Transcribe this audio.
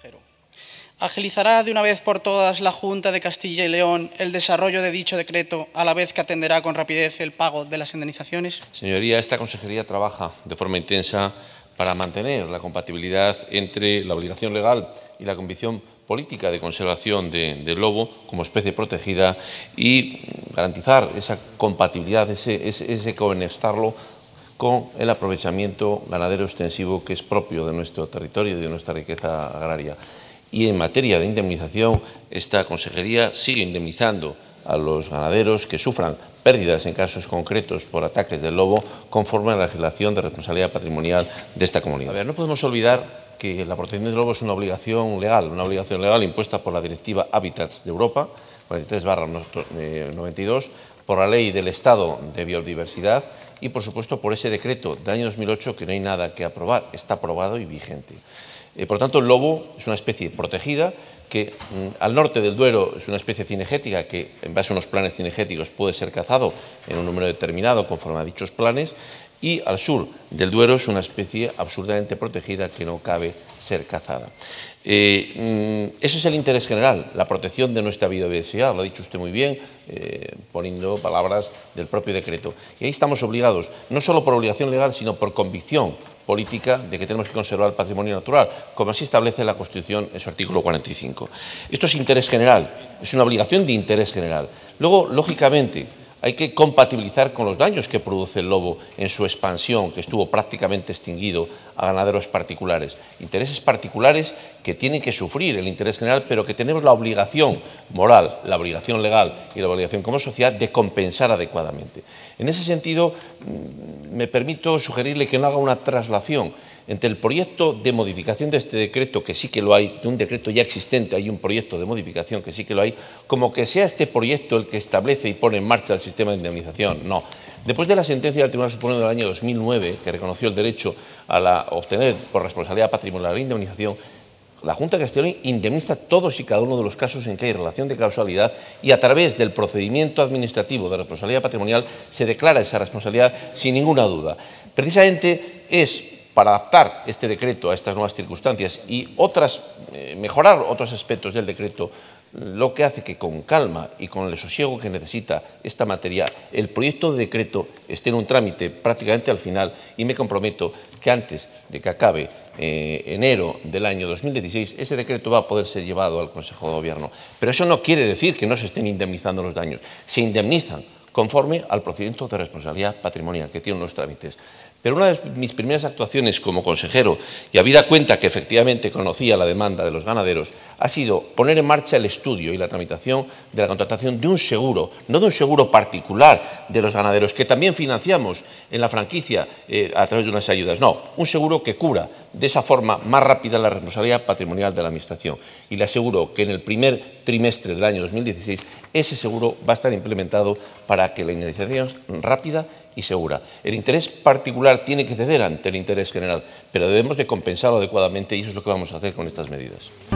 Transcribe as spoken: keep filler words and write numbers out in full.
consejero. ¿Agilizará de una vez por todas la Junta de Castilla y León el desarrollo de dicho decreto, a la vez que atenderá con rapidez el pago de las indemnizaciones? Señoría, esta consejería trabaja de forma intensa para mantener la compatibilidad entre la obligación legal y la convicción política de conservación de, del lobo como especie protegida y garantizar esa compatibilidad, ese, ese, ese conectarlo con el aprovechamiento ganadero extensivo que es propio de nuestro territorio y de nuestra riqueza agraria. Y en materia de indemnización, esta consejería sigue indemnizando a los ganaderos que sufran pérdidas en casos concretos por ataques del lobo conforme a la legislación de responsabilidad patrimonial de esta comunidad. A ver, no podemos olvidar que la protección del lobo es una obligación legal, una obligación legal impuesta por la Directiva Hábitats de Europa, cuarenta y tres barra noventa y dos, por la Ley del Estado de Biodiversidad y, por supuesto, por ese decreto del año dos mil ocho que no hay nada que aprobar, está aprobado y vigente. Eh, por tanto, el lobo es una especie protegida que mm, al norte del Duero es una especie cinegética que, en base a unos planes cinegéticos, puede ser cazado en un número determinado conforme a dichos planes, y al sur del Duero es una especie absolutamente protegida que no cabe ser cazada. Eh, mm, ese es el interés general, la protección de nuestra biodiversidad, lo ha dicho usted muy bien, eh, poniendo palabras del propio decreto. Y ahí estamos obligados, no solo por obligación legal, sino por convicción política de que tenemos que conservar el patrimonio natural, como así establece la Constitución en su artículo cuarenta y cinco. Esto es interés general, es una obligación de interés general. Luego, lógicamente, hay que compatibilizar con los daños que produce el lobo en su expansión, que estuvo prácticamente extinguido a ganaderos particulares. Intereses particulares que tienen que sufrir el interés general, pero que tenemos la obligación moral, la obligación legal y la obligación como sociedad de compensar adecuadamente. En ese sentido, me permito sugerirle que no haga una traslación entre el proyecto de modificación de este decreto, que sí que lo hay, de un decreto ya existente, hay un proyecto de modificación que sí que lo hay, como que sea este proyecto el que establece y pone en marcha el sistema de indemnización. No. Después de la sentencia del Tribunal Supremo del año dos mil nueve, que reconoció el derecho a la, obtener por responsabilidad patrimonial la indemnización, la Junta de Castilla y León indemniza todos y cada uno de los casos en que hay relación de causalidad y a través del procedimiento administrativo de responsabilidad patrimonial se declara esa responsabilidad sin ninguna duda. Precisamente es para adaptar este decreto a estas nuevas circunstancias y otras, eh, mejorar otros aspectos del decreto, lo que hace que con calma y con el sosiego que necesita esta materia, el proyecto de decreto esté en un trámite prácticamente al final y me comprometo que antes de que acabe eh, enero del año dos mil dieciséis, ese decreto va a poder ser llevado al Consejo de Gobierno. Pero eso no quiere decir que no se estén indemnizando los daños. Se indemnizan conforme al procedimiento de responsabilidad patrimonial que tienen los trámites. Pero una de mis primeras actuaciones como consejero, y habida cuenta que efectivamente conocía la demanda de los ganaderos, ha sido poner en marcha el estudio y la tramitación de la contratación de un seguro, no de un seguro particular de los ganaderos, que también financiamos en la franquicia eh, a través de unas ayudas, no, un seguro que cubra de esa forma más rápida la responsabilidad patrimonial de la Administración. Y le aseguro que en el primer trimestre del año dos mil dieciséis ese seguro va a estar implementado para que la indemnización rápida y segura. El interés particular tiene que ceder ante el interés general, pero debemos de compensarlo adecuadamente y eso es lo que vamos a hacer con estas medidas.